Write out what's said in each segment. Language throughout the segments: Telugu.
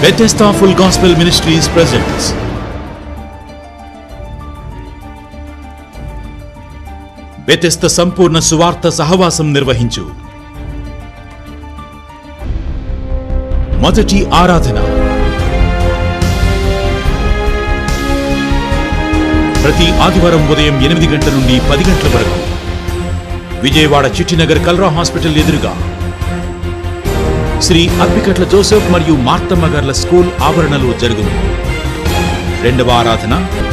Bethesda Full Gospel Ministries presents Bethesda సంపూర్ణ సువార్త సహవాసం నిర్వహించు మొదటి ఆరాధన. ప్రతి ఆదివారం ఉదయం 8 గంటల నుండి 10 గంటల వరకు విజయవాడ చిట్టినగర్ కల్రా హాస్పిటల్ ఎదురుగా శ్రీ అప్పికట్ల జోసెఫ్ మరియు మార్తమ్మ గార్ల స్కూల్ ఆవరణలో జరుగును. రెండవ ఆరాధన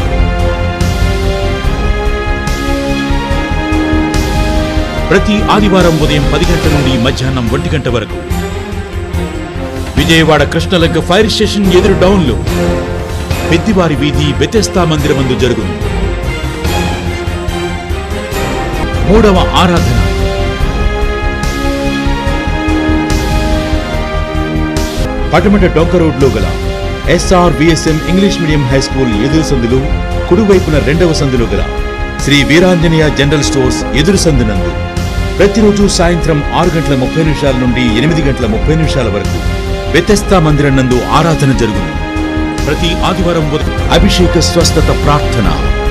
ప్రతి ఆదివారం ఉదయం 10 గంటల నుండి మధ్యాహ్నం 1 గంట వరకు విజయవాడ కృష్ణలంక ఫైర్ స్టేషన్ ఎదురు డౌన్లో పెద్దివారి వీధి బెతెస్దా మందిరమందు జరుగును. మూడవ ఆరాధన పటమట డొంక రోడ్లో గల SRVSM English medium high school ఎదురు సందులు కుడివైపున రెండవ సందులో గల శ్రీ వీరాంజనేయ జనరల్ స్టోర్స్ ఎదురు సందునందు ప్రతిరోజు సాయంత్రం 6:30 నుండి 8:30 వరకు బెతెస్దా మందిరం నందు ఆరాధన జరుగును. ప్రతి ఆదివారం అభిషేక స్వస్థత ప్రార్థన,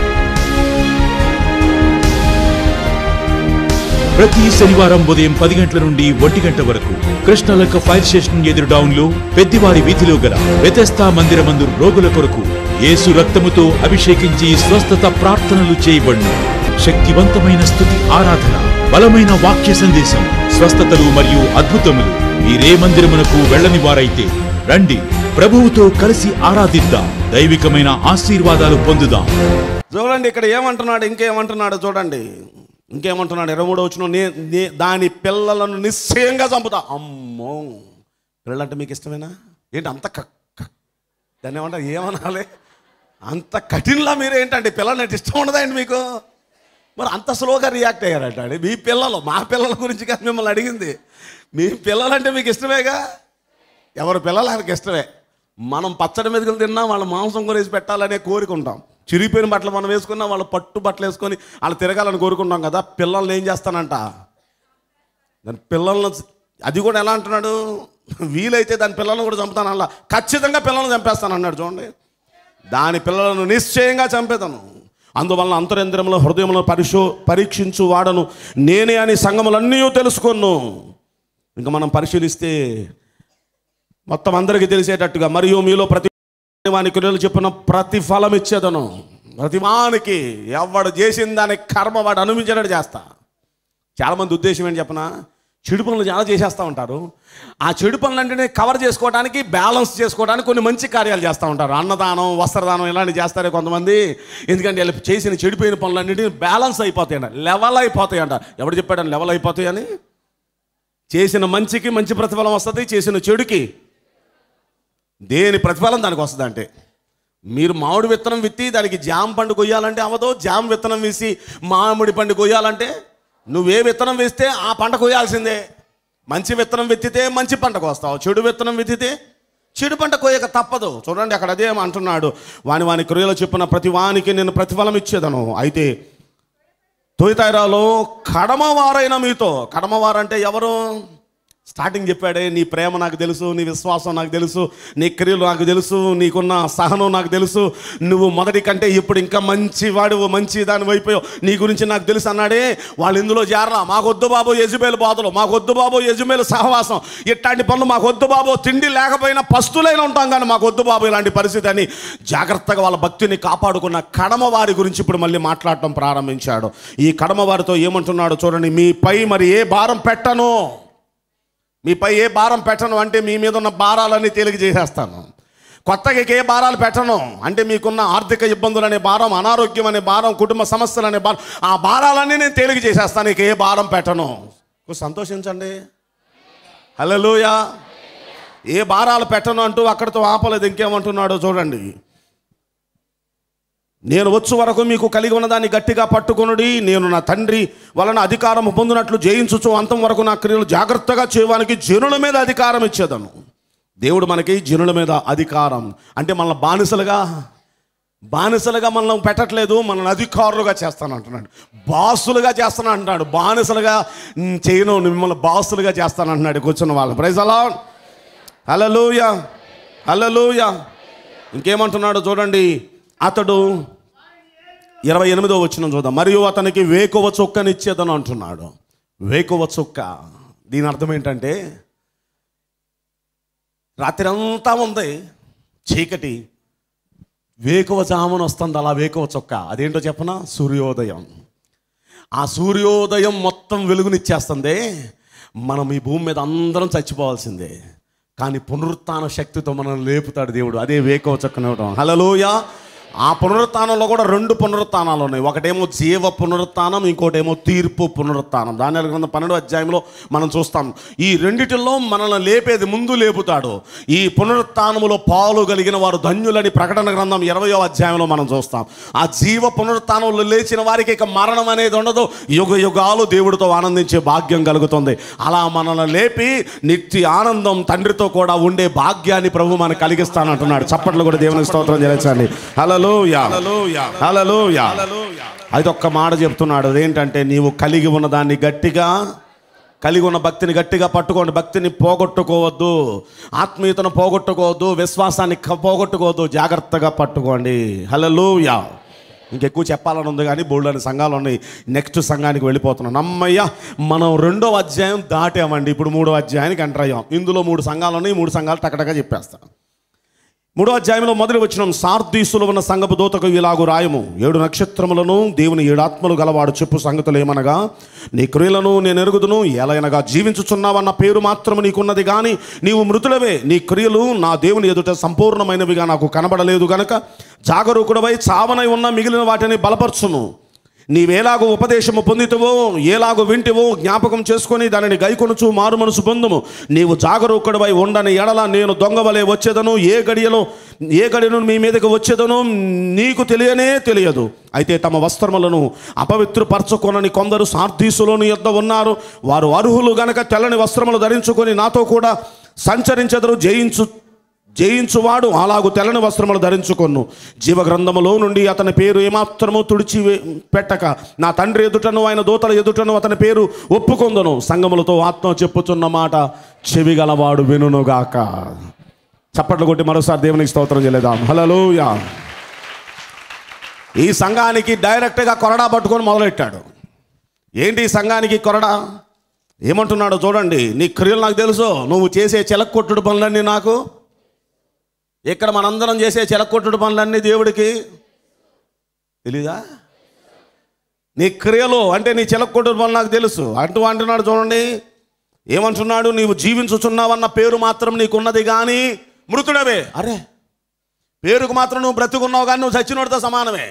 ప్రతి శనివారం ఉదయం 10 గంటల నుండి 1 గంట వరకు కృష్ణలంక ఫైర్ స్టేషన్ ఎదురు డౌన్లో పెద్దివారి వీధిలో గల బెతెస్దా మందిరమందు రోగుల కొరకు యేసు రక్తముతో అభిషేకించి స్వస్థత ప్రార్థనలు చేయబడును. శక్తివంతమైన స్తుతి ఆరాధన, బలమైన వాక్య సందేశం, స్వస్థతలు మరియు అద్భుతములు. మీరే మందిరమునకు వెళ్ళని వారైతే రండి, ప్రభువుతో కలిసి ఆరాధిద్దాం, దైవికమైన ఆశీర్వాదాలు పొందుదాం. చూడండి ఇక్కడ ఏమంటున్నాడు, ఇంకేమంటున్నాడు చూడండి. ఇంకేమంటున్నాడు 23వ వచనం, దాని పిల్లలను నిశ్చయంగా చంపుతా. అమ్మో, పిల్లలంటే మీకు ఇష్టమేనా ఏంటి? అంత దాన్ని ఏమంటారు, ఏమనాలి, అంత కఠినలా మీరు ఏంటంటే పిల్లలంటే ఇష్టం ఉండదండి మీకు? మరి అంత స్లోగా రియాక్ట్ అయ్యారంటే మీ పిల్లలు, మా పిల్లల గురించి కాదు మిమ్మల్ని అడిగింది. మీ పిల్లలంటే మీకు ఇష్టమేగా? ఎవరి పిల్లలు ఆయనకి ఇష్టమే. మనం పచ్చడి మెతుకులు తిన్నా వాళ్ళ మాంసం కొనేసి పెట్టాలనే కోరుకుంటాం. చిరిగిపోయిన బట్టలు మనం వేసుకున్నా వాళ్ళు పట్టు బట్టలు వేసుకొని వాళ్ళు తిరగాలని కోరుకుంటాం కదా. పిల్లల్ని ఏం చేస్తానంట, దాని పిల్లలను, అది కూడా ఎలా అంటున్నాడు, వీలైతే దాని పిల్లలను కూడా చంపుతాను అలా, ఖచ్చితంగా పిల్లలను చంపేస్తాను అన్నాడు. చూడండి, దాని పిల్లలను నిశ్చయంగా చంపేతాను. అందువలన అంతరంద్రంలో హృదయంలో పరీక్షించు వాడను నేనే అని సంగములన్నీ తెలుసుకొను. ఇంకా మనం పరిశీలిస్తే మొత్తం అందరికీ తెలిసేటట్టుగా, మరియు మీలో ప్రతి వానికి క్రియలు చెప్పిన ప్రతిఫలం ఇచ్చేదను. ప్రతివానికి ఎవడు చేసిన దానికి కర్మ వాడు అనుభవించినట్టు చేస్తా. చాలామంది ఉద్దేశం ఏంటి చెప్పనా, చెడు పనులు చాలా చేసేస్తూ ఉంటారు. ఆ చెడు పనులంటే కవర్ చేసుకోవడానికి, బ్యాలెన్స్ చేసుకోవడానికి కొన్ని మంచి కార్యాలు చేస్తూ ఉంటారు. అన్నదానం, వస్త్రదానం ఇలాంటివి చేస్తారే కొంతమంది. ఎందుకంటే వీళ్ళు చేసిన చెడిపోయిన పనులన్నింటినీ బ్యాలెన్స్ అయిపోతాయంట, లెవెల్ అయిపోతాయంట. ఎవడు చెప్పాడని లెవెల్ అయిపోతాయని? చేసిన మంచికి మంచి ప్రతిఫలం వస్తుంది, చేసిన చెడుకి దేని ప్రతిఫలం దానికి వస్తుంది. అంటే మీరు మామిడి విత్తనం విత్తి దానికి జామ పండు కొయ్యాలంటే అవ్వదు. జామ విత్తనం వేసి మామిడి పండు కొయ్యాలంటే నువ్వే విత్తనం వేస్తే ఆ పంట కొయ్యాల్సిందే. మంచి విత్తనం విత్తితే మంచి పంట కోస్తావు, చెడు విత్తనం విత్తితే చెడు పంట కోయక తప్పదు. చూడండి అక్కడ అదే అంటున్నాడు, వాని క్రియలు చెప్పిన ప్రతి వానికి నేను ప్రతిఫలం ఇచ్చేదను. అయితే తొయితైరాలో కడమవారైన మీతో, కడమవారంటే ఎవరు? స్టార్టింగ్ చెప్పాడే, నీ ప్రేమ నాకు తెలుసు, నీ విశ్వాసం నాకు తెలుసు, నీ క్రియలు నాకు తెలుసు, నీకున్న సహనం నాకు తెలుసు, నువ్వు మొదటి కంటే ఇప్పుడు ఇంకా మంచి వాడువు, మంచి దాని అయిపోయావు, నీ గురించి నాకు తెలుసు అన్నాడే. వాళ్ళు ఇందులో చేరలా. మాకొద్దు బాబు యెజబెలు బాధలు, మాకొద్దు బాబు యెజబెలు సహవాసం, ఇట్లాంటి పనులు మాకొద్దు బాబు, తిండి లేకపోయినా పస్తులైనా ఉంటాం కానీ మాకొద్దు బాబు ఇలాంటి పరిస్థితి అని జాగ్రత్తగా వాళ్ళ భక్తిని కాపాడుకున్న కడమ వారి గురించి ఇప్పుడు మళ్ళీ మాట్లాడటం ప్రారంభించాడు. ఈ కడమ వారితో ఏమంటున్నాడు చూడండి, మీపై మరి ఏ భారం పెట్టను, మీపై ఏ భారం పెట్టను అంటే మీ మీద ఉన్న భారాలన్నీ తేలిక చేసేస్తాను. కొత్తగా ఏ భారాలు పెట్టను అంటే మీకున్న ఆర్థిక ఇబ్బందులు అనే భారం, అనారోగ్యం అనే భారం, కుటుంబ సమస్యలు అనే భారం, ఆ భారాలన్నీ నేను తేలిక చేసేస్తాను. ఇక ఏ భారం పెట్టను. సంతోషించండి, హల్లెలూయా. ఏ భారాలు పెట్టను అంటూ అక్కడితో ఆపలేదు. ఇంకేమంటున్నాడో చూడండి, నేను వచ్చు వరకు మీకు కలిగి ఉన్నదాన్ని గట్టిగా పట్టుకొనుడి, నేను నా తండ్రి వలన అధికారం పొందినట్లు జయించుచు అంతం వరకు నా క్రియలు జాగ్రత్తగా చేయడానికి జనుల మీద అధికారం ఇచ్చేదను. దేవుడు మనకి జనుల మీద అధికారం అంటే మనల్ని బానిసలుగా మనల్ని పెట్టట్లేదు, మనల్ని అధికారులుగా చేస్తాను అంటున్నాడు, బాసులుగా చేస్తాను అంటున్నాడు. బానిసలుగా చేయను, మిమ్మల్ని బాసులుగా చేస్తాను అంటున్నాడు కూర్చున్న వాళ్ళు. Praise the Lord, hallelujah. Hallelujah. ఇంకేమంటున్నాడు చూడండి, అతడు 28వ వచనం చూద్దాం. మరియు అతనికి వేకువ చుక్కనిచ్చేదను అంటున్నాడు. వేకువ చుక్క, దీని అర్థం ఏంటంటే రాత్రి అంతా ఉంది చీకటి, వేకువ జామున వస్తుంది అలా వేకువ చుక్క. అదేంటో చెప్పనా? సూర్యోదయం. ఆ సూర్యోదయం మొత్తం వెలుగునిచ్చేస్తుంది. మనం ఈ భూమి మీద అందరం చచ్చిపోవాల్సిందే, కానీ పునరుత్థాన శక్తితో మనల్ని లేపుతాడు దేవుడు. అదే వేకువ చుక్కనివ్వడం. హల్లెలూయా. ఆ పునరుత్థానంలో కూడా 2 పునరుత్థానాలు ఉన్నాయి. ఒకటేమో జీవ పునరుత్థానం, ఇంకోటేమో తీర్పు పునరుత్థానం. దానియేలు గ్రంథం 12వ అధ్యాయంలో మనం చూస్తాం. ఈ రెండిటిలో మనల్ని లేపేది ముందు లేపుతాడు. ఈ పునరుత్థానములో పాలు కలిగిన వారు ధన్యులని ప్రకటన గ్రంథం 20వ అధ్యాయంలో మనం చూస్తాం. ఆ జీవ పునరుత్థానంలో లేచిన వారికి ఇక మరణం అనేది ఉండదు, యుగ యుగాలు దేవుడితో ఆనందించే భాగ్యం కలుగుతుంది. అలా మనల్ని లేపి నిత్య ఆనందం తండ్రితో కూడా ఉండే భాగ్యాన్ని ప్రభు మనకు కలిగిస్తానంటున్నాడు. చప్పట్లు కూడా దేవునికి స్తోత్రం చేయించండి. అయితే ఒక్క మాట చెప్తున్నాడు, అదేంటంటే నీవు కలిగి ఉన్న దాన్ని గట్టిగా, కలిగి ఉన్న భక్తిని గట్టిగా పట్టుకోండి. భక్తిని పోగొట్టుకోవద్దు, ఆత్మీయతను పోగొట్టుకోవద్దు, విశ్వాసాన్ని పోగొట్టుకోవద్దు, జాగ్రత్తగా పట్టుకోండి. హల్లెలూయా. ఇంకెక్కువ చెప్పాలని ఉంది కానీ బోల్డని సంఘాలు ఉన్నాయి. నెక్స్ట్ సంఘానికి వెళ్ళిపోతున్నాం. అమ్మయ్య, మనం 2వ అధ్యాయం దాటామండి. ఇప్పుడు 3వ అధ్యాయానికి ఎంటర్ అయ్యాం. ఇందులో 3 సంఘాలు ఉన్నాయి. 3 సంఘాలు టకటగా చెప్పేస్తాం. 3వ అధ్యాయంలో మొదటి వచనం, సార్దీసులో ఉన్న సంఘపు దూతకు ఇలాగు రాయము, 7 నక్షత్రములను దేవుని 7 ఆత్మలు గలవాడు చెప్పు సంగతులు ఏమనగా, నీ క్రియలను నేను ఎరుగుదును, ఎలయనగా జీవించుచున్నావన్న పేరు మాత్రము నీకున్నది కానీ నీవు మృతులవే. నీ క్రియలు నా దేవుని ఎదుట సంపూర్ణమైనవిగా నాకు కనబడలేదు గనక జాగరూకుడవై చావనై ఉన్న మిగిలిన వాటిని బలపరచుము. నీవేలాగో ఉపదేశము పొందితవో, ఏలాగో వింటివో జ్ఞాపకం చేసుకొని దానిని గైకొనుచు మారు మనసు పొందుము. నీవు జాగరూకుడవై ఉండని ఎడల నేను దొంగవలే వచ్చేదను, ఏ గడియను మీ మీదకి వచ్చేదను నీకు తెలియనే తెలియదు. అయితే తమ వస్త్రములను అపవిత్రపరచుకొనని కొందరు సార్దీసులోని యొద్ద ఉన్నారు. వారు అర్హులు గనక తెల్లని వస్త్రములు ధరించుకొని నాతో కూడా సంచరించెదరు. జయించువాడు అలాగు తెల్లని వస్త్రములు ధరించుకొను. జీవగ్రంథములో నుండి అతని పేరు ఏమాత్రము తుడిచి పెట్టక నా తండ్రి ఎదుటను ఆయన దూతల ఎదుటను అతని పేరు ఒప్పుకొందును. సంగములతో ఆత్మ చెప్పుచున్న మాట చెవిగలవాడు వినుగాక. చప్పట్లు కొట్టి మరోసారి దేవునికి స్తోత్రం చేయలేదాం. హల్లెలూయా. ఈ సంఘానికి డైరెక్ట్గా కొరడా పట్టుకొని మొదలెట్టాడు. ఏంటి ఈ సంఘానికి కొరడా? ఏమంటున్నాడో చూడండి, నీ క్రియలు నాకు తెలుసు, నువ్వు చేసే చిలక్కొట్టుడు పనులన్నీ నాకు. ఇక్కడ మనందరం చేసే చిలక్కొట్టుడు పనులన్నీ దేవుడికి తెలీదా? నీ క్రియలు అంటే నీ చిలక్కొట్టుడు పనులు నాకు తెలుసు అంటున్నాడు. చూడండి ఏమంటున్నాడు, నీవు జీవించుచున్నావన్న పేరు మాత్రం నీకున్నది కానీ మృతుడవే. అరే, పేరుకు మాత్రం నువ్వు బ్రతుకున్నావు కానీ నువ్వు చచ్చినోడితో సమానమే.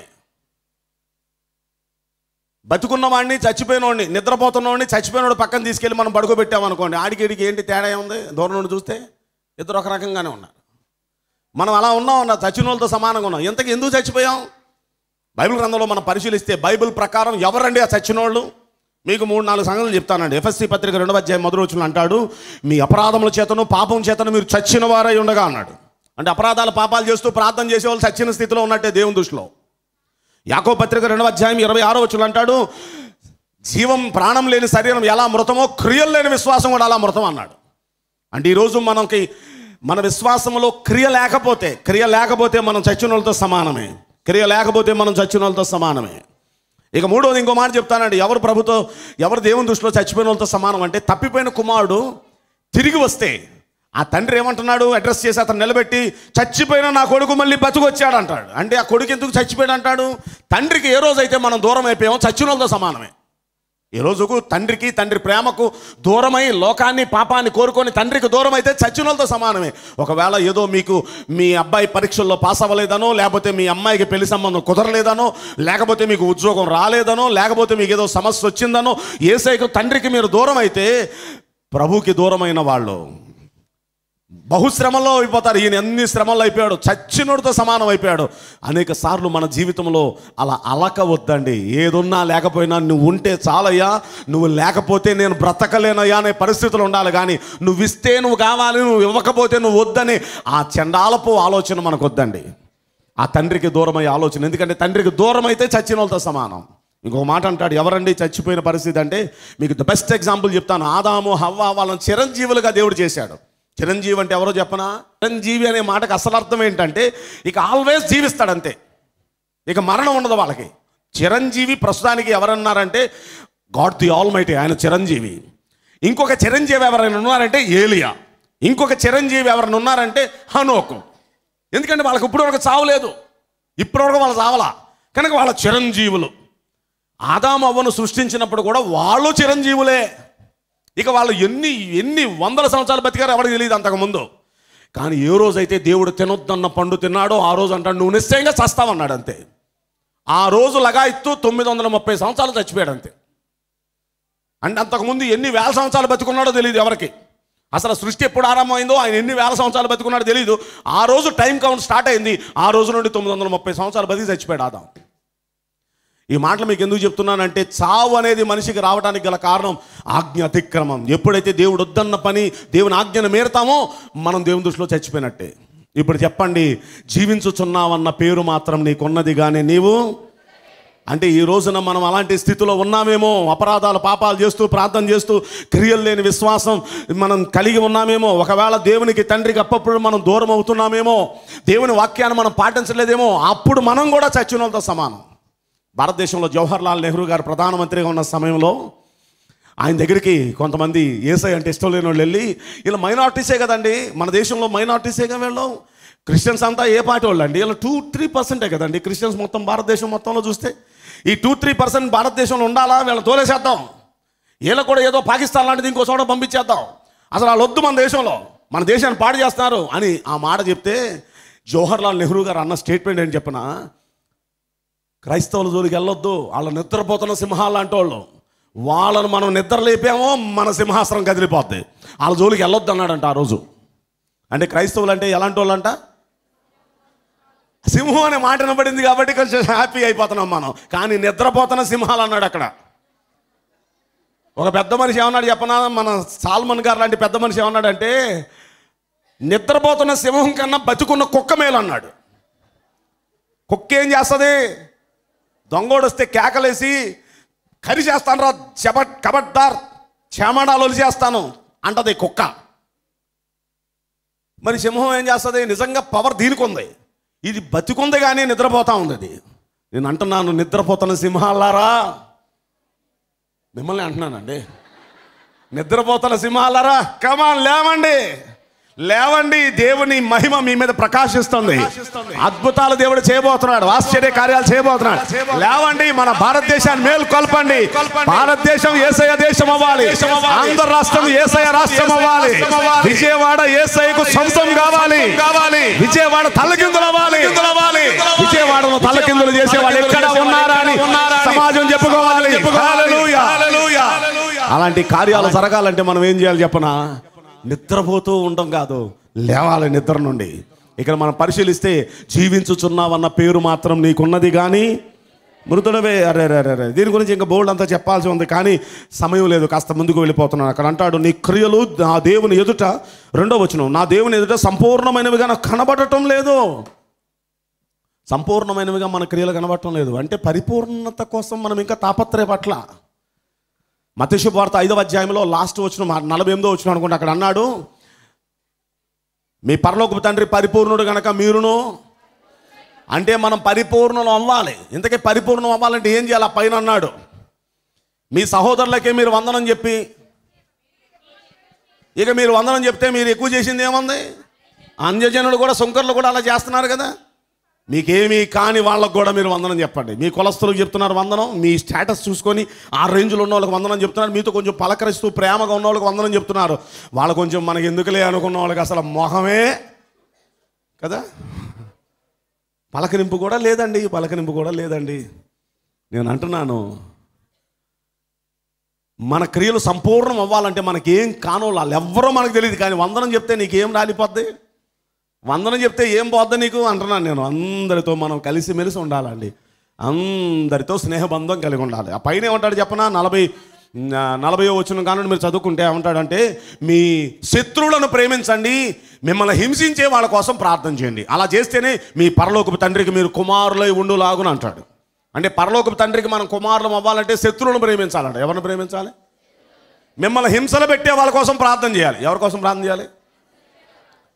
బతుకున్నవాడిని, చచ్చిపోయినవాడిని, నిద్రపోతున్నవాడిని చచ్చిపోయినోడు పక్కన తీసుకెళ్ళి మనం పడుకోబెట్టామనుకోండి, ఆడికి ఏంటి తేడా ఉంది? దూరం నుండి చూస్తే ఇద్దరు ఒక రకంగానే ఉన్నారు. మనం అలా ఉన్నాం, చచ్చిన వాళ్ళతో సమానంగా ఉన్నాం. ఇంతకు ఎందుకు చచ్చిపోయాం? బైబిల్ గ్రంథంలో మనం పరిశీలిస్తే బైబిల్ ప్రకారం ఎవరండి ఆ చచ్చిన వాళ్ళు? మీకు 3-4 సంగతులు చెప్తానండి. ఎఫెసీ పత్రిక 2వ అధ్యాయం మొదటి వచనం అంటాడు, మీ అపరాధముల చేతను పాపం చేతను మీరు చచ్చిన వారై ఉండగా అన్నాడు. అంటే అపరాధాలు పాపాలు చేస్తూ ప్రార్థన చేసేవాళ్ళు చచ్చిన స్థితిలో ఉన్నట్టే దేవుని దృష్టిలో. యాకోబు పత్రిక 2వ అధ్యాయం 26వ వచనం అంటాడు, జీవం ప్రాణం లేని శరీరం ఎలా మృతమో క్రియలు లేని విశ్వాసం కూడా అలా మృతం అన్నాడు. అంటే ఈరోజు మన విశ్వాసంలో క్రియ లేకపోతే మనం చచ్చిన వాళ్ళతో సమానమే. క్రియ లేకపోతే మనం చచ్చిన వాళ్ళతో సమానమే. ఇక మూడోది ఇంకో మాట చెప్తానండి, ఎవరు దేవుని దృష్టిలో చచ్చిపోయిన వాళ్ళతో సమానం అంటే, తప్పిపోయిన కుమారుడు తిరిగి వస్తే ఆ తండ్రి ఏమంటున్నాడు, అడ్రస్ చేసి అతను నిలబెట్టి, చచ్చిపోయిన నా కొడుకు మళ్ళీ బతుకొచ్చాడు అంటాడు. అంటే ఆ కొడుకు ఎందుకు చచ్చిపోయాడు అంటాడు? తండ్రికి ఏ రోజైతే మనం దూరం అయిపోయామో చచ్చిన వాళ్ళతో సమానమే. ఈ రోజుకు తండ్రి ప్రేమకు దూరమై లోకాన్ని పాపాన్ని కోరుకొని తండ్రికి దూరం అయితే చచ్చిన వాళ్ళతో సమానమే. ఒకవేళ ఏదో మీకు మీ అబ్బాయి పరీక్షల్లో పాస్ అవ్వలేదనో, లేకపోతే మీ అమ్మాయికి పెళ్లి సంబంధం కుదరలేదనో, లేకపోతే మీకు ఉద్యోగం రాలేదనో, లేకపోతే మీకు ఏదో సమస్య వచ్చిందనో, యేసయ్యకు తండ్రికి మీరు దూరం అయితే ప్రభుకి దూరమైన వాళ్ళు బహుశ్రమల్లో అయిపోతారు. ఈయన ఎన్ని శ్రమల్లో అయిపోయాడు, చచ్చినోడితో సమానం అయిపోయాడు. అనేక సార్లు మన జీవితంలో అలా అలక వద్దండి. ఏదున్నా లేకపోయినా నువ్వు ఉంటే చాలయ్యా, నువ్వు లేకపోతే నేను బ్రతకలేనయ్యా అనే పరిస్థితులు ఉండాలి. కానీ నువ్వు ఇస్తే నువ్వు కావాలి, నువ్వు ఇవ్వకపోతే నువ్వు వద్దని ఆ చండాలపు ఆలోచన మనకు వద్దండి. ఆ తండ్రికి దూరమయ్యే ఆలోచన. ఎందుకంటే తండ్రికి దూరం అయితే చచ్చిన వాళ్ళతో సమానం. ఇంకొక మాట అంటాడు, ఎవరండి చచ్చిపోయిన పరిస్థితి అంటే, మీకు ద బెస్ట్ ఎగ్జాంపుల్ చెప్తాను. ఆదాము హవ్వ వాళ్ళని చిరంజీవులుగా దేవుడు చేశాడు. చిరంజీవి అంటే ఎవరో చెప్పనా? చిరంజీవి అనే మాటకు అసలు అర్థం ఏంటంటే ఇక ఆల్వేస్ జీవిస్తాడంతే, ఇక మరణం ఉండదు వాళ్ళకి. చిరంజీవి ప్రస్తుతానికి ఎవరన్నారంటే గాడ్ ది ఆల్మైటీ, ఆయన చిరంజీవి. ఇంకొక చిరంజీవి ఎవరైనా ఉన్నారంటే ఏలియా. ఇంకొక చిరంజీవి ఎవరైనా ఉన్నారంటే హనోకు. ఎందుకంటే వాళ్ళకి ఇప్పటివరకు చావలేదు, ఇప్పటివరకు వాళ్ళు చావలా కనుక వాళ్ళ చిరంజీవులు. ఆదాము అవ్వను సృష్టించినప్పుడు కూడా వాళ్ళు చిరంజీవులే. ఇక వాళ్ళు ఎన్ని వందల సంవత్సరాలు బతికారో ఎవరికి తెలియదు అంతకుముందు. కానీ ఏ రోజైతే దేవుడు తినొద్దన్న పండు తిన్నాడో ఆ రోజు అంటాడు నువ్వు నిశ్చయంగా చస్తావన్నాడు అంతే. ఆ రోజు లగాయత్తు 930 సంవత్సరాలు చచ్చిపోయాడు అంతే. అంటే అంతకుముందు ఎన్ని వేల సంవత్సరాలు బతుకున్నాడో తెలియదు ఎవరికి. అసలు సృష్టి ఎప్పుడు ఆరంభమైందో ఆయన ఎన్ని వేల సంవత్సరాలు బతుకున్నాడో తెలియదు. ఆ రోజు టైం కౌంట్ స్టార్ట్ అయింది. ఆ రోజు నుండి 930 సంవత్సరాలు బతికి చచ్చిపోయాడు ఆదాం. ఈ మాటలు మీకు ఎందుకు చెప్తున్నానంటే చావు అనేది మనిషికి రావడానికి గల కారణం ఆజ్ఞ అతిక్రమం. ఎప్పుడైతే దేవుడు వద్దన్న పని దేవుని ఆజ్ఞను మీరుతామో మనం దేవుని దృష్టిలో చచ్చిపోయినట్టే. ఇప్పుడు చెప్పండి, జీవించుచున్నావన్న పేరు మాత్రం నీకున్నది కానీ నీవు అంటే ఈ రోజున మనం అలాంటి స్థితిలో ఉన్నామేమో. అపరాధాలు పాపాలు చేస్తూ ప్రార్థన చేస్తూ క్రియలు లేని విశ్వాసం మనం కలిగి ఉన్నామేమో. ఒకవేళ దేవునికి తండ్రికి అప్పప్పుడు మనం దూరం అవుతున్నామేమో, దేవుని వాక్యాన్ని మనం పాటించలేదేమో. అప్పుడు మనం కూడా చచ్చిన వాళ్ళతో సమానం. భారతదేశంలో జవహర్ లాల్ నెహ్రూ గారు ప్రధానమంత్రిగా ఉన్న సమయంలో ఆయన దగ్గరికి కొంతమంది యేసయ్య అంటే ఇష్టం లేని వాళ్ళు వెళ్ళి, ఇలా మైనారిటీసే కదండి, మన దేశంలో మైనారిటీసేగా వెళ్ళాం, క్రిస్టియన్స్ అంతా ఏ పార్టీ వాళ్ళు అండి, ఇలా 2-3% కదండి క్రిస్టియన్స్ మొత్తం భారతదేశం మొత్తంలో చూస్తే. ఈ 2-3% భారతదేశంలో ఉండాలా, వీళ్ళని తోలేసేద్దాం, వీళ్ళకి కూడా ఏదో పాకిస్తాన్ లాంటిది ఇంకో చోట పంపించేద్దాం, అసలు వాళ్ళు వద్దు మన దేశంలో, మన దేశాన్ని పాడు చేస్తున్నారు అని ఆ మాట చెప్తే జవహర్ లాల్ నెహ్రూ గారు అన్న స్టేట్మెంట్ ఏంటి చెప్పిన, క్రైస్తవుల జోలికి వెళ్ళొద్దు, వాళ్ళ నిద్రపోతున్న సింహాలు లాంటి వాళ్ళు, వాళ్ళను మనం నిద్ర లేపామో మన సింహాసనం కదిలిపోద్ది, వాళ్ళ జోలికి వెళ్ళొద్దు అన్నాడంట ఆ రోజు. అంటే క్రైస్తవులు అంటే ఎలాంటి వాళ్ళు అంట, సింహం అనే మాట వినబడింది కాబట్టి కొంచెం హ్యాపీ అయిపోతున్నాం మనం. కానీ నిద్రపోతున్న సింహాలు అన్నాడు అక్కడ. ఒక పెద్ద మనిషి ఏమన్నాడు చెప్పనా, మన సాల్మన్ గారు లాంటి పెద్ద మనిషి ఏమన్నాడంటే, నిద్రపోతున్న సింహం కన్నా బతుకున్న కుక్క మేలు అన్నాడు. కుక్క ఏం చేస్తుంది, దొంగోడు వస్తే కేకలేసి కరి చేస్తాను రా కబడ్దార్ చెమడాలు ఒలిచేస్తాను అంటది కుక్క. మరి సింహం ఏం చేస్తుంది, నిజంగా పవర్ దీనికి ఉంది, ఇది బతికుంది కానీ నిద్రపోతా ఉంది. అది నేను అంటున్నాను, నిద్రపోతున్న సింహాలారా, మిమ్మల్ని అంటున్నానండి, నిద్రపోతున్న సింహాలారా కమాన్ లేవండి, లేవండి, దేవుని మహిమ మీ మీద ప్రకాశిస్తుంది, అద్భుతాలు దేవుడు చేయబోతున్నాడు, ఆశ్చర్య కార్యాలు చేయబోతున్నాడు. లేవండి, మన భారతదేశాన్ని మేలుకొల్పండి. భారతదేశం యేసయ్య దేశం అవ్వాలి, ఆంధ్ర రాష్ట్రం యేసయ్య రాష్ట్రం అవ్వాలి, విజయవాడ యేసయ్యకు సొంతం కావాలి, విజయవాడ తలకిందులు అవ్వాలి, విజయవాడను తలకిందులు చేసే వాళ్ళు ఎక్కడ ఉన్నారా అని సమాజం చెప్పుకోవాలి. హల్లెలూయా. అలాంటి కార్యాలు జరగాలంటే మనం ఏం చేయాలి చెప్పనా, నిద్రపోతూ ఉండడం కాదు, లేవాలి నిద్ర నుండి. ఇక్కడ మనం పరిశీలిస్తే జీవించుచున్నావన్న పేరు మాత్రం నీకున్నది కానీ మృతుడవే. అరే దీని గురించి ఇంకా బోల్డ్ అంతా చెప్పాల్సి ఉంది కానీ సమయం లేదు, కాస్త ముందుకు వెళ్ళిపోతున్నాను. అక్కడ అంటాడు, నీ క్రియలు నా దేవుని ఎదుట, 2వ వచనం, నా దేవుని ఎదుట సంపూర్ణమైనవిగా నాకు కనబడటం లేదు. సంపూర్ణమైనవిగా మన క్రియలు కనబడటం లేదు అంటే పరిపూర్ణత కోసం మనం ఇంకా తాపత్రయపట్ల. మత్తయి శుభవార్త 5వ అధ్యాయంలో లాస్ట్ వచనం 48వ వచనం అనుకుంటే అక్కడ అన్నాడు, మీ పరలోకపు తండ్రి పరిపూర్ణుడు గనక మీరును, అంటే మనం పరిపూర్ణం అవ్వాలి. ఇంతకీ పరిపూర్ణం అవ్వాలంటే ఏం చేయాలి, ఆ పైన అన్నాడు, మీ సహోదరులకే మీరు వందనం చెప్పి, ఇక మీరు వందనం చెప్తే మీరు ఎక్కువ చేసింది ఏముంది, అన్యజనులు కూడా సుంకర్లు కూడా అలా చేస్తున్నారు కదా, మీకేమీ కాని వాళ్ళకు కూడా మీరు వందనం చెప్పండి. మీ కులస్తులకు చెప్తున్నారు వందనం, మీ స్టేటస్ చూసుకొని ఆ రేంజ్లో ఉన్న వాళ్ళకి వందనం చెప్తున్నారు, మీతో కొంచెం పలకరిస్తూ ప్రేమగా ఉన్న వాళ్ళకి వందనం చెప్తున్నారు, వాళ్ళు కొంచెం మనకి ఎందుకులే అనుకున్న వాళ్ళకి అసలు మొహమే కదా, పలకరింపు కూడా లేదండి. నేను అంటున్నాను, మన క్రియలు సంపూర్ణం అవ్వాలంటే మనకేం కానో వాళ్ళు ఎవ్వరో మనకు తెలియదు, కానీ వందనం చెప్తే నీకేం రాలిపోద్ది, వందనం చెప్తే ఏం పోద్ది నీకు అంటున్నాను నేను. అందరితో మనం కలిసిమెలిసి ఉండాలండి, అందరితో స్నేహబంధం కలిగి ఉండాలి. ఆ పైన ఏమంటాడు చెప్పనా, 40వ వచనం కానుండి మీరు చదువుకుంటే ఏమంటాడంటే, మీ శత్రువులను ప్రేమించండి, మిమ్మల్ని హింసించే వాళ్ళ కోసం ప్రార్థన చేయండి, అలా చేస్తేనే మీ పరలోకపు తండ్రికి మీరు కుమారులై ఉండులాగున అంటాడు. అంటే పరలోకపు తండ్రికి మనం కుమారులం అవ్వాలంటే శత్రువులను ప్రేమించాలంట. ఎవరిని ప్రేమించాలి, మిమ్మల్ని హింసలు పెట్టే వాళ్ళ కోసం ప్రార్థన చేయాలి. ఎవరి కోసం ప్రార్థన చేయాలి,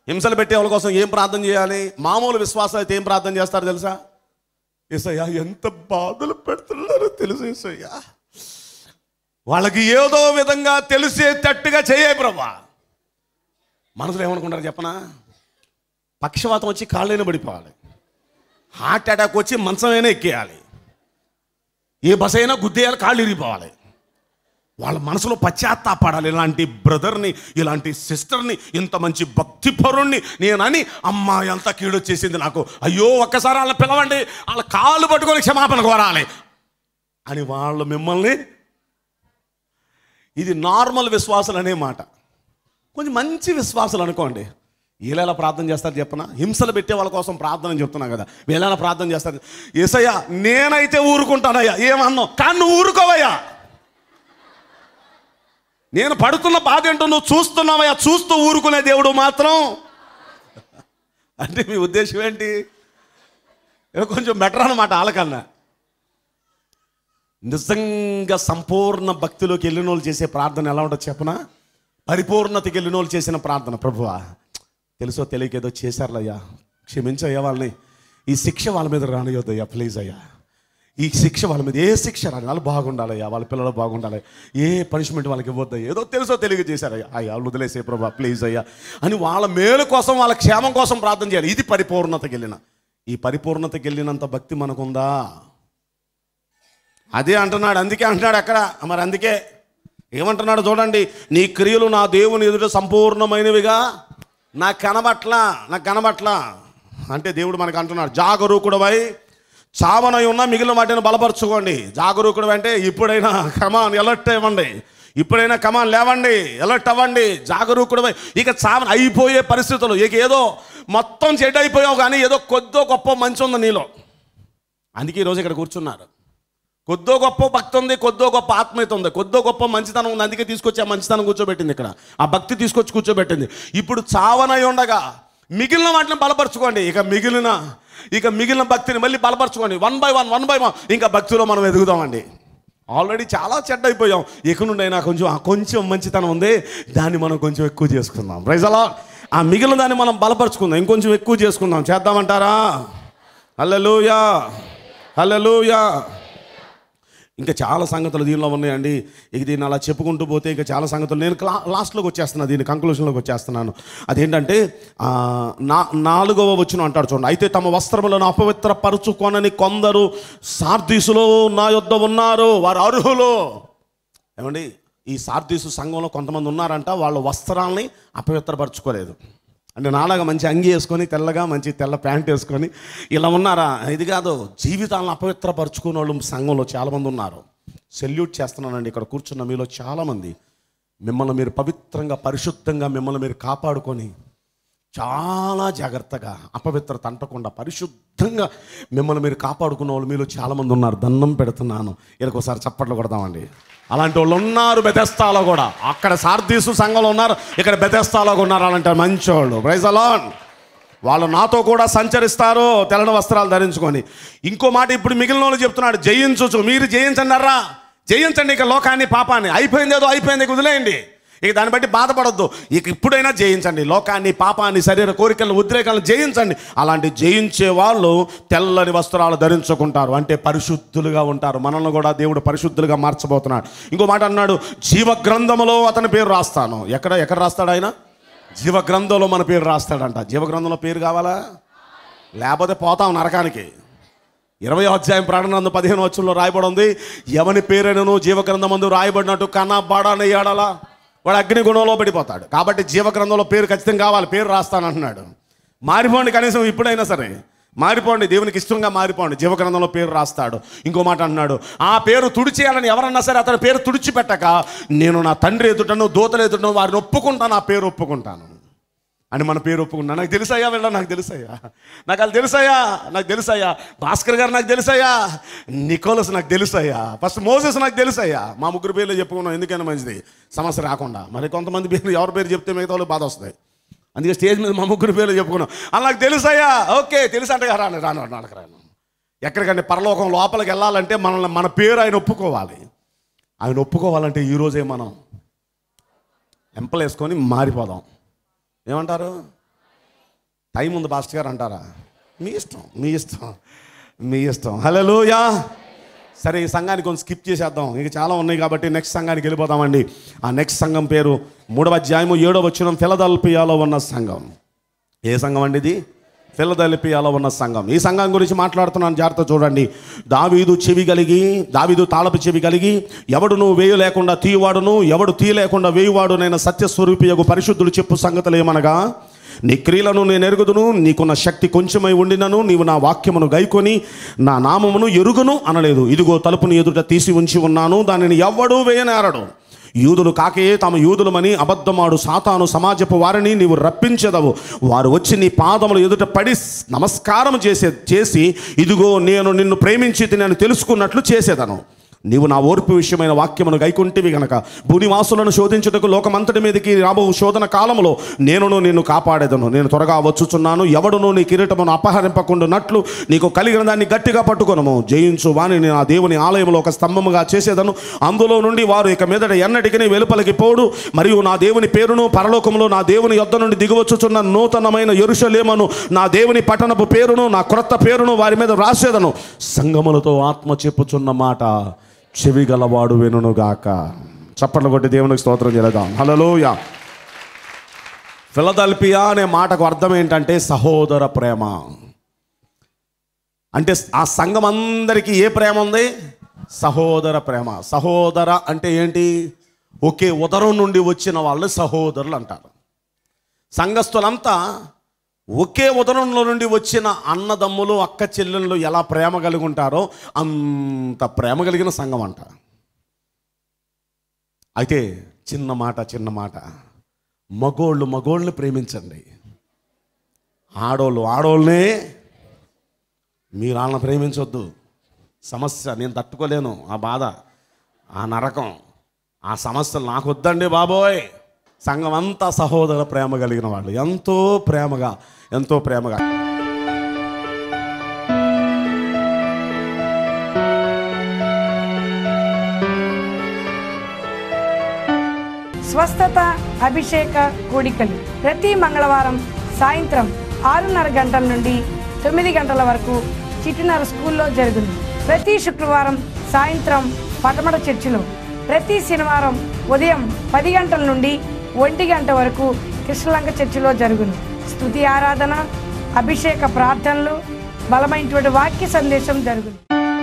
హింసలు పెట్టే వాళ్ళ కోసం ఏం ప్రార్థన చేయాలి? మామూలు విశ్వాసం అయితే ఏం ప్రార్థన చేస్తారు తెలుసా? యేసయ్యా ఎంత బాధలు పెడుతున్నారో తెలుసు యేసయ్యా, వాళ్ళకి ఏదో విధంగా తెలిసేటట్టుగా చేయ ప్రభా. మనసులో ఏమనుకుంటారు చెప్పనా? పక్షవాతం వచ్చి కాళ్ళైనా పడిపోవాలి, హార్ట్ అటాక్ వచ్చి మంచమైనా ఎక్కేయాలి, ఏ బస్ అయినా గుద్దేయాలి, కాళ్ళు ఇరిగిపోవాలి. వాళ్ళ మనసులో పశ్చాత్తాపడాలి. ఇలాంటి బ్రదర్ని, ఇలాంటి సిస్టర్ని, ఇంత మంచి భక్తిపరుణ్ణి నేనని అమ్మాయి అంతా కీడొచ్చేసింది నాకు, అయ్యో ఒక్కసారి వాళ్ళని పిలవండి, వాళ్ళ కాళ్ళు పట్టుకొని క్షమాపణ కోరాలి అని వాళ్ళు మిమ్మల్ని, ఇది నార్మల్ విశ్వాసాలు అనే మాట. కొంచెం మంచి విశ్వాసాలు అనుకోండి, వీళ్ళెలా ప్రార్థన చేస్తారు చెప్పనా? హింసలు పెట్టే వాళ్ళ కోసం ప్రార్థన చెప్తున్నా కదా, వీళ్ళెలా ప్రార్థన చేస్తారు? యేసయ్యా నేనైతే ఊరుకుంటానయ్యా, ఏమన్నావు కానీ నువ్వు ఊరుకోవయ్యా, నేను పడుతున్న బాధ ఏంటో నువ్వు చూస్తున్నావయ్యా, చూస్తూ ఊరుకునే దేవుడు మాత్రం. అంటే మీ ఉద్దేశం ఏంటి? కొంచెం బెటర్ అన్నమాట వాళ్ళకన్నా. నిజంగా సంపూర్ణ భక్తిలోకి వెళ్ళిన వాళ్ళు చేసే ప్రార్థన ఎలా ఉంటుందో చెప్పనా? పరిపూర్ణతకి వెళ్ళిన వాళ్ళు చేసిన ప్రార్థన, ప్రభువా తెలుసో తెలియకేదో చేశారులయ్యా, క్షమించయ్యా వాళ్ళని, ఈ శిక్ష వాళ్ళ మీద రానియొద్దయ్యా ప్లీజ్ అయ్యా, ఈ శిక్ష వాళ్ళ మీద ఏ శిక్ష రాని, వాళ్ళు బాగుండాలయ్యా, వాళ్ళ పిల్లలు బాగుండాలి, ఏ పనిష్మెంట్ వాళ్ళకి ఇవ్వద్దయ్యా, ఏదో తెలుసో తెలియక చేశారయ్యా, అయ్యా వదిలేసే ప్రభా ప్లీజ్ అయ్యా అని వాళ్ళ మేలు కోసం, వాళ్ళ క్షేమం కోసం ప్రార్థన చేయాలి. ఇది పరిపూర్ణతకి వెళ్ళిన. ఈ పరిపూర్ణతకి వెళ్ళినంత భక్తి మనకుందా? అదే అంటున్నాడు. అందుకే అంటున్నాడు అక్కడ. మరి అందుకే ఏమంటున్నాడు చూడండి, నీ క్రియలు నా దేవుని ఎదుట సంపూర్ణమైనవిగా నాకు కనబట్లా అంటే దేవుడు మనకు అంటున్నాడు, జాగరూకుడవై చావనై ఉన్న మిగిలిన వాటిని బలపరచుకోండి. జాగరూకుడు అంటే ఇప్పుడైనా కమాన్ ఎలర్ట్ ఇవ్వండి, ఇప్పుడైనా కమాన్ లేవండి, ఎలర్ట్ అవ్వండి, జాగరూకుడవై. ఇక చావన అయిపోయే పరిస్థితులు, ఇక ఏదో మొత్తం చెడ్డ అయిపోయావు కానీ ఏదో కొద్దో గొప్ప మంచి ఉంది నీలో. అందుకే ఈరోజు ఇక్కడ కూర్చున్నారు. కొద్దో గొప్ప భక్తి ఉంది, కొద్దో గొప్ప ఆత్మీయత ఉంది, కొద్దో గొప్ప మంచితనం ఉంది. అందుకే తీసుకొచ్చి ఆ మంచితనం కూర్చోబెట్టింది ఇక్కడ, ఆ భక్తి తీసుకొచ్చి కూర్చోబెట్టింది. ఇప్పుడు చావనై ఉండగా మిగిలిన వాటిని బలపరచుకోండి. ఇక మిగిలిన భక్తిని మళ్ళీ బలపరచుకోండి. వన్ బై వన్ ఇంకా భక్తిలో మనం ఎదుగుదామండి. ఆల్రెడీ చాలా చెడ్డ అయిపోయాం, ఇక నుండి అయినా కొంచెం మంచితనం ఉంది, దాన్ని మనం కొంచెం ఎక్కువ చేసుకుందాం. ప్రైజ్ అలా ఆ మిగిలిన దాన్ని మనం బలపరచుకుందాం, ఇంకొంచెం ఎక్కువ చేసుకుందాం. చేద్దామంటారా? హల్లెలూయా, హల్లెలూయా. ఇంకా చాలా సంగతులు దీనిలో ఉన్నాయండి. ఇక దీన్ని అలా చెప్పుకుంటూ పోతే ఇంకా చాలా సంగతులు. నేను లాస్ట్లోకి వచ్చేస్తున్నాను, దీని కంక్లూషన్లోకి వచ్చేస్తున్నాను. అదేంటంటే 4వ వచనం అంటాడు చూడండి, అయితే తమ వస్త్రములను అపవిత్రపరచుకొనని కొందరు సార్దీసులో నా యొద్ద ఉన్నారు, వారు అర్హులు. ఏమండి, ఈ సార్దీసు సంఘంలో కొంతమంది ఉన్నారంట, వాళ్ళ వస్త్రాలని అపవిత్రపరచుకోలేదు. అంటే నాలాగా మంచి అంగి వేసుకొని, తెల్లగా మంచి తెల్ల ప్యాంట్ వేసుకొని ఇలా ఉన్నారా? ఇది కాదు, జీవితాలను అపవిత్రపరచుకునే వాళ్ళు సంఘంలో చాలామంది ఉన్నారు. సెల్యూట్ చేస్తున్నానండి ఇక్కడ కూర్చున్న మీలో చాలామంది. మిమ్మల్ని మీరు పవిత్రంగా, పరిశుద్ధంగా మిమ్మల్ని మీరు కాపాడుకొని చాలా జాగ్రత్తగా, అపవిత్రత అంటకుండా పరిశుద్ధంగా మిమ్మల్ని మీరు కాపాడుకున్న వాళ్ళు మీలో చాలామంది ఉన్నారు. దండం పెడుతున్నాను, ఒకసారి చప్పట్లు కొడదామండి. అలాంటి వాళ్ళు ఉన్నారు బెతెస్దాలో కూడా. అక్కడ సార్దీసు సంఘంలో ఉన్నారు, ఇక్కడ బెతెస్దాలో ఉన్నారు. అలాంటి మంచి వాళ్ళు, ప్రైజ్ ది లార్డ్. వాళ్ళు నాతో కూడా సంచరిస్తారు తెల్లని వస్త్రాలు ధరించుకొని. ఇంకో మాట ఇప్పుడు మిగిలిన వాళ్ళు చెప్తున్నాడు, జయించు. మీరు జయించండిరా, జయించండి ఇక లోకాన్ని, పాపాన్ని. అయిపోయింది, ఏదో అయిపోయింది, వదిలేయండి. ఇక దాన్ని బట్టి బాధపడొద్దు. ఇక ఇప్పుడైనా జయించండి, లోకాన్ని, పాపాన్ని, శరీర కోరికలను, ఉద్రేకాలను జయించండి. అలాంటి జయించే వాళ్ళు తెల్లని వస్త్రాలు ధరించుకుంటారు, అంటే పరిశుద్ధులుగా ఉంటారు. మనల్ని కూడా దేవుడు పరిశుద్ధులుగా మార్చబోతున్నాడు. ఇంకో మాట అన్నాడు, జీవగ్రంథములో అతని పేరు రాస్తాను. ఎక్కడ రాస్తాడు ఆయన? జీవగ్రంథంలో మన పేరు రాస్తాడంట. జీవగ్రంథంలో పేరు కావాలా? లేకపోతే పోతాం నరకానికి. 20వ అధ్యాయం ప్రకటన 15వ వచనంలో రాయబడి ఉంది, ఎవని పేరైనను జీవగ్రంథమందు రాయబడినట్టు కనబడని ఎడల వాడు అగ్నిగుణంలో పడిపోతాడు. కాబట్టి జీవగ్రంథంలో పేరు ఖచ్చితంగా కావాలి, పేరు రాస్తానంటున్నాడు. మారిపోండి, కనీసం ఇప్పుడైనా సరే మారిపోండి, దేవునికి ఇష్టంగా మారిపోండి. జీవగ్రంథంలో పేరు రాస్తాడు. ఇంకో మాట అన్నాడు, ఆ పేరు తుడిచేయాలని ఎవరన్నా సరే అతని పేరు తుడిచిపెట్టక నేను నా తండ్రి ఎదుటను, దూతలు ఎదుటను వారిని ఒప్పుకుంటాను, ఆ పేరు ఒప్పుకుంటాను అని మన పేరు ఒప్పుకున్నాను. నాకు తెలుసయ్యా, వెళ్ళా నాకు తెలుసయ్యా, నాకు అది తెలుసయ్యా, భాస్కర్ గారు నాకు తెలుసయ్యా, నికోలస్ నాకు తెలుసయ్యా, ఫస్ట్ మోసెస్ నాకు తెలుసయ్యా. మా ముగ్గురు పేర్లు చెప్పుకున్నాం, ఎందుకైనా మంచిది, సమస్య రాకుండా. మరి కొంతమంది పేరు ఎవరి పేరు చెప్తే మిగతా వాళ్ళు బాధ వస్తాయి. అందుకే స్టేజ్ మీద మా ముగ్గురు పేర్లు చెప్పుకున్నాం. అలా నాకు తెలుసయ్యా, ఓకే తెలుసు అంటే రాను. ఎక్కడికంటే పరలోకం లోపలికి వెళ్ళాలంటే మన పేరు ఆయన ఒప్పుకోవాలి. ఆయన ఒప్పుకోవాలంటే ఈరోజే మనం ఎంపలేసుకొని మారిపోదాం. ఏమంటారు? టైం ఉంది పాస్టర్ గారు అంటారా? మీ ఇష్టం, మీ ఇష్టం, మీ ఇష్టం. హల్లెలూయా. సరే, ఈ సంఘానికి కొంచెం స్కిప్ చేసేద్దాం, ఇక చాలా ఉన్నాయి కాబట్టి నెక్స్ట్ సంఘానికి వెళ్ళిపోదామండి. ఆ నెక్స్ట్ సంఘం పేరు 3వ అధ్యాయము 7వ వచనం, ఫిలదెల్ఫియాలో ఉన్న సంఘం. ఏ సంఘం అండి ఇది? ఫిలదెల్ఫియాలో ఉన్న సంఘం. ఈ సంఘం గురించి మాట్లాడుతున్నాను, జాగ్రత్త చూడండి. దావీదు తాళపు చెవి కలిగి ఎవడును వేయు లేకుండా తీయువాడును, ఎవడు తీయలేకుండా వేయువాడు నేను సత్యస్వరూపియగు పరిశుద్ధుడు చెప్పు సంగతులు ఏమనగా, నీ క్రియలను నేను ఎరుగుదును, నీకున్న శక్తి కొంచెమై ఉండినను నీవు నా వాక్యమును గైకొని నా నామమును ఎరుగును అనలేదు. ఇదిగో తలుపుని ఎదుట తీసి ఉంచి ఉన్నాను, దానిని ఎవ్వడూ వేయనేరడు. యూదులు కాకే తాము యూదులమని అబద్ధమాడు సాతాను సమాజపు వారిని నీవు రప్పించెదవు. వారు వచ్చి నీ పాదములు ఎదుట పడి నమస్కారం చేసి ఇదిగో నేను నిన్ను ప్రేమించి నేను తెలుసుకున్నట్లు చేసేదను. నీవు నా ఓర్పు విషయమైన వాక్యమును గైకుంటివి గనక భూనివాసులను శోధించుటకు లోకమంతటి మీదకి రాబో శోధన కాలంలో నిన్ను కాపాడేదను. నేను త్వరగా వచ్చుచున్నాను. ఎవడును నీ కిరీటమును అపహరింపకుండానట్లు నీకు కలిగిన దాన్ని గట్టిగా పట్టుకొనము. జయించు వానిని నా దేవుని ఆలయంలో ఒక స్తంభముగా చేసేదను. అందులో నుండి వారు ఇక మీదట ఎన్నటికీ వెలుపలికి పోడు. మరియు నా దేవుని పేరును పరలోకములో నా దేవుని యొద్ద నుండి దిగువచ్చుచున్న నూతనమైన యెరూషలేమును నా దేవుని పట్టణపు పేరును నా క్రొత్త పేరును వారి మీద వ్రాసేదను. సంగములతో ఆత్మ చెప్పుచున్న మాట చెవి గలవాడు వినుగాక. చప్పట్లు కొట్టి దేవునికి స్తోత్రం చేద్దాం. హల్లెలూయా. ఫిలదెల్ఫియా అనే మాటకు అర్థం ఏంటంటే సహోదర ప్రేమ. అంటే ఆ సంఘం అందరికీ ఏ ప్రేమ ఉంది? సహోదర ప్రేమ. సహోదర అంటే ఏంటి? ఒకే ఉదరం నుండి వచ్చిన వాళ్ళు సహోదరులు అంటారు. సంఘస్థులంతా ఒకే ఉదరంలో నుండి వచ్చిన అన్నదమ్ములు అక్క చెల్లెళ్ళు ఎలా ప్రేమ కలిగి ఉంటారో అంత ప్రేమ కలిగిన సంఘం అంట. అయితే చిన్న మాట, మగోళ్ళని ప్రేమించండి, ఆడోళ్ళనే మీరు వాళ్ళని ప్రేమించొద్దు. సమస్య నేను తట్టుకోలేను, ఆ బాధ, ఆ నరకం, ఆ సమస్యలు నాకు వద్దండి బాబోయ్. సంఘం అంతా సహోదర ప్రేమ కలిగిన వాళ్ళు, ఎంతో ప్రేమగా. స్వస్థత అభిషేక కూడికలు ప్రతి మంగళవారం సాయంత్రం 6:30 గంటల నుండి 9 గంటల వరకు చిట్టినర స్కూల్లో జరుగును. ప్రతి శుక్రవారం సాయంత్రం పటమట చర్చిలో, ప్రతి శనివారం ఉదయం 10 గంటల నుండి 1 గంట వరకు కృష్ణలంక చర్చిలో జరుగును. స్తుతి ఆరాధన, అభిషేక ప్రార్థనలు, బలమైనటువంటి వాక్య సందేశం జరుగును.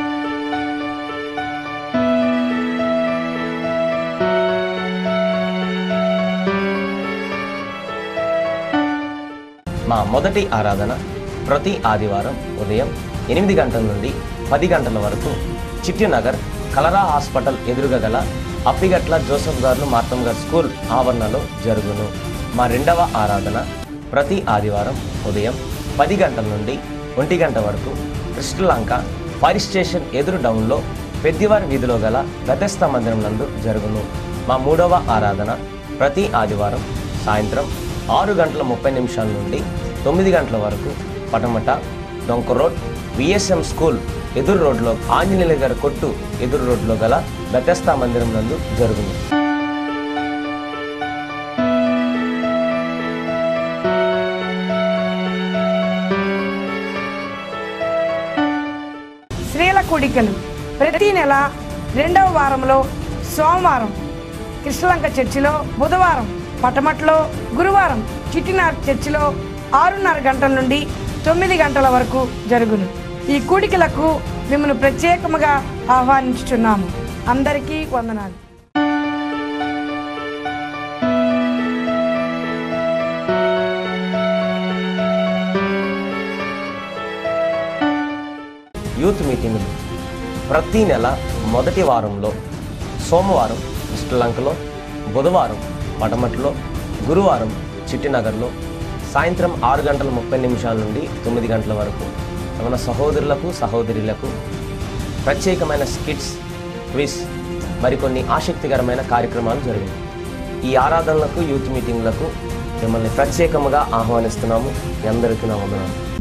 మా మొదటి ఆరాధన ప్రతి ఆదివారం ఉదయం 8 గంటల నుండి 10 గంటల వరకు చిట్టినగర్ కలరా హాస్పిటల్ ఎదురుగా గల అప్పిగట్ల జోసఫ్ గారు మార్తమ్ గారు స్కూల్ ఆవరణలో జరుగును. మా రెండవ ఆరాధన ప్రతి ఆదివారం ఉదయం 10 గంటల నుండి 1 గంట వరకు కృష్ణలంక ఫైర్ స్టేషన్ ఎదురు డౌన్లో పెద్దివారి వీధిలో గల బెతెస్దా మందిరం నందు జరుగును. మా మూడవ ఆరాధన ప్రతి ఆదివారం సాయంత్రం 6:30 నుండి 9 గంటల వరకు పటమట డొంక రోడ్ విఎస్ఎం స్కూల్ ఎదురు రోడ్లో ఆంజనేయుల గారి కొట్టు ఎదురు రోడ్లో గల బెతెస్దా మందిరం నందు జరుగును. స్త్రీల కూడికలు ప్రతి నెల 2వ వారంలో సోమవారం కృష్ణలంక చర్చిలో, బుధవారం పటమట్లో, గురువారం చిట్టినార్ చర్చిలో 6:30 గంటల నుండి 9 గంటల వరకు జరుగును. ఈ కూడికలకు మిమ్మల్ని ప్రత్యేకముగా ఆహ్వానించుచున్నాము. అందరికీ వందనాలు. యూత్ మీటింగులు ప్రతి నెల మొదటి వారంలో సోమవారం కృష్ణలంకలో, బుధవారం పటమట్లో, గురువారం చిట్టినగర్లో సాయంత్రం 6:30 నుండి 9 గంటల వరకు మన సహోదరులకు సహోదరులకు ప్రత్యేకమైన స్కిట్స్, క్విజ్, మరికొన్ని ఆసక్తికరమైన కార్యక్రమాలు జరిగాయి. ఈ ఆరాధనలకు, యూత్ మీటింగ్లకు మిమ్మల్ని ప్రత్యేకముగా ఆహ్వానిస్తున్నాము. మీ అందరికీ నా వందనాలు.